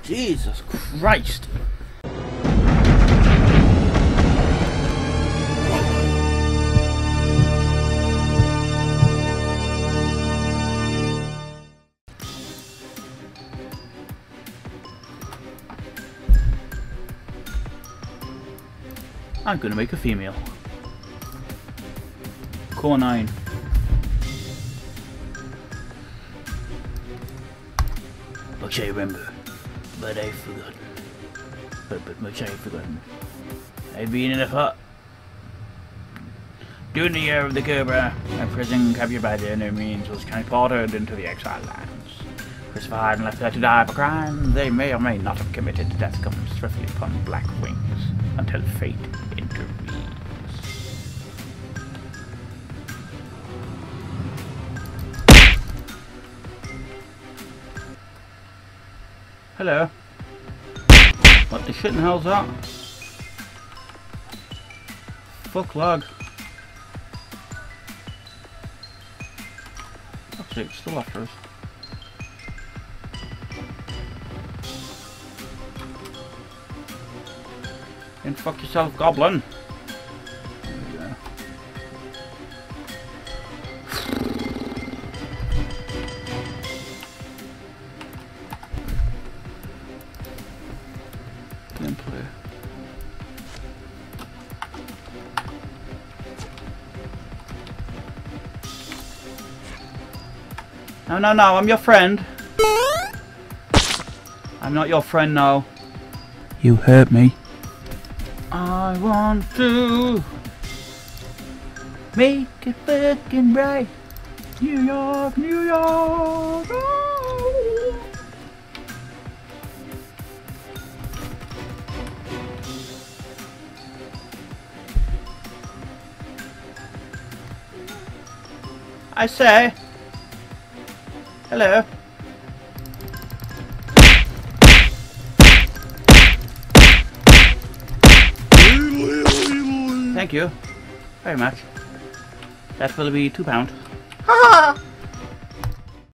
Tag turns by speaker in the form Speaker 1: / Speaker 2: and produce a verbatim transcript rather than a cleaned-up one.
Speaker 1: Jesus Christ. I'm gonna make a female. Core nine. Much I remember, but I've forgotten. But, but much I've forgotten. I've been in a hut. During the year of the Cobra, a prison captured by the enemy means was transported into the exile lands. Crucified and left there to die for crime they may or may not have committed. Death comes swiftly upon black wings until fate intervenes. Hello. What the shit in the hell's that? Fuck lag. Fuck's sake, still after us. And fuck yourself, goblin. There we go. Gameplay. No, no, no, I'm your friend. I'm not your friend, no. You hurt me. I want to make it fucking bright. New York, New York. Oh. I say, hello. Thank you very much. That will be two pound. Ha!